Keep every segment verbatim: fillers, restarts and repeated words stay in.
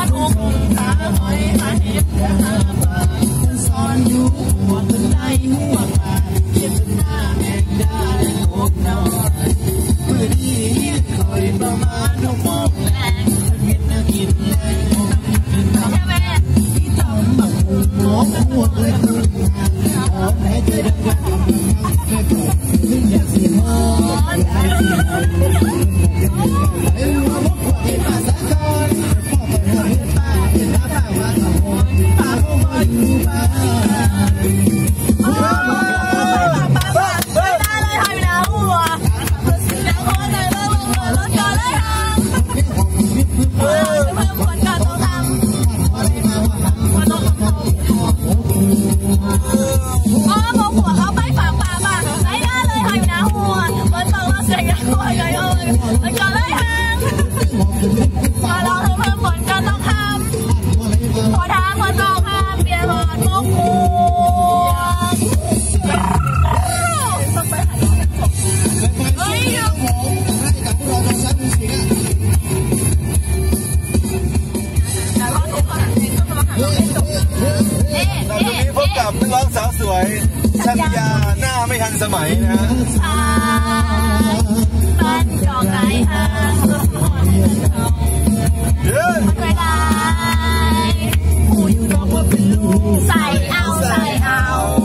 ชัญญาหน้าไม่ทันสมัยนะฮะบ้านจอกไหนฮะเย้เคยได้ผู้อยู่ร้องว่าเป็นลูกใส่เอาใส่เอา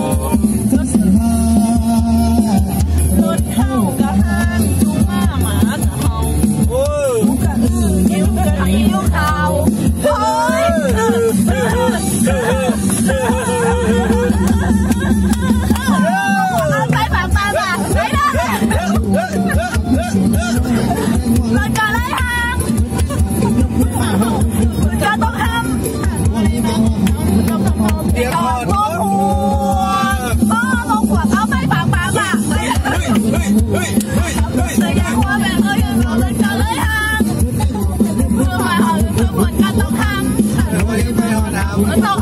รถเท่ากับห้างจุ้งมาหมากับเฮาโอ้ยกะอื้อยิ้วกะยิ้วขาวโอ้ยต้อง